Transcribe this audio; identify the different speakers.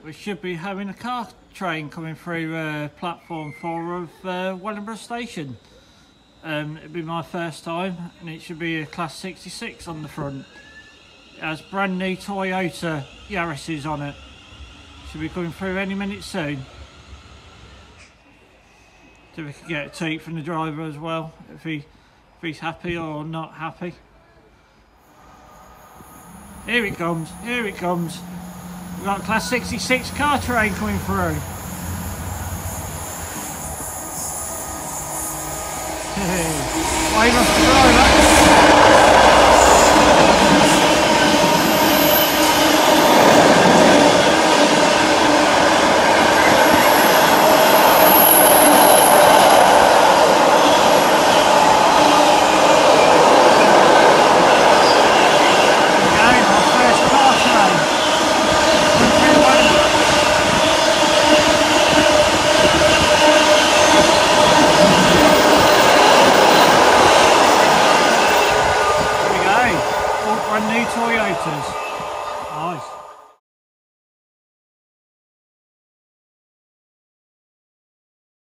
Speaker 1: We should be having a car train coming through platform 4 of Wellingborough Station. It'll be my first time, and it should be a class 66 on the front. It has brand new Toyota Yaris's on it. Should be coming through any minute soon. So we can get a take from the driver as well, if he's happy or not happy. Here it comes, here it comes. We've got a class 66 car train coming through. Why must the driver? Brand new Toyotas. Nice.